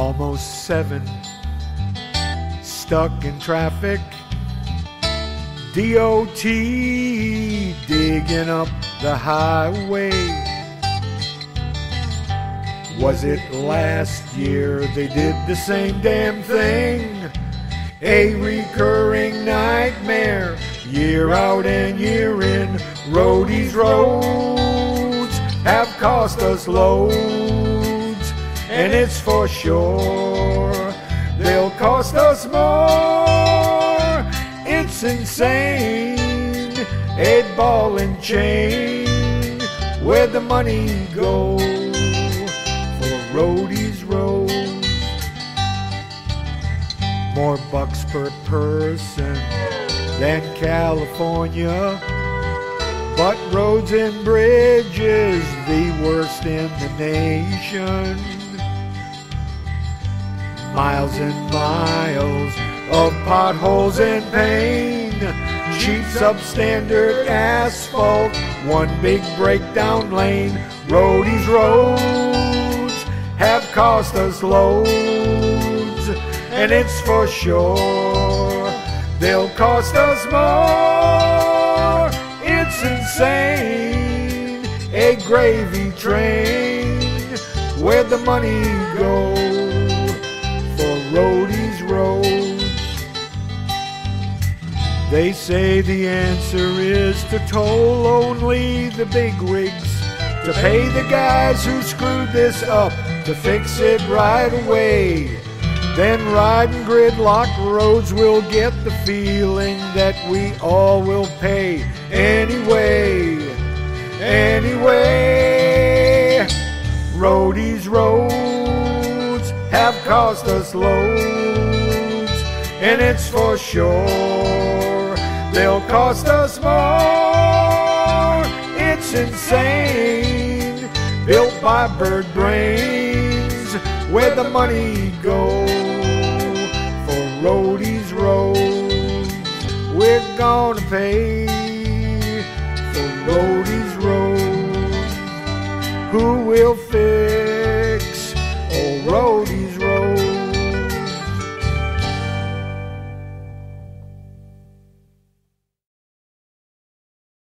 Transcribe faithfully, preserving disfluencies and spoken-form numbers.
almost seven, stuck in traffic. D O T digging up the highway. Was it last year they did the same damn thing? A recurring nightmare, year out and year in. Roadies roads have cost us loads, and it's for sure they'll cost us more. It's insane, a ball and chain, where the money goes for roadies roads. More bucks per person than California, but roads and bridges the worst in the nation. Miles and miles of potholes and pain, cheap substandard asphalt, one big breakdown lane. Roadies roads have cost us loads, and it's for sure they'll cost us more. It's insane, a gravy train, where the money goes for roadies roads. They say the answer is to toll only the big rigs, to pay the guys who screwed this up, to fix it right away. Then riding gridlock roads will get the feeling that we all will pay anyway. Anyway, roadies roads have cost us loads, and it's for sure they'll cost us more. It's insane, built by bird brains, where the money goes for roadies roads. We're gonna pay for roadies roads. Who will fix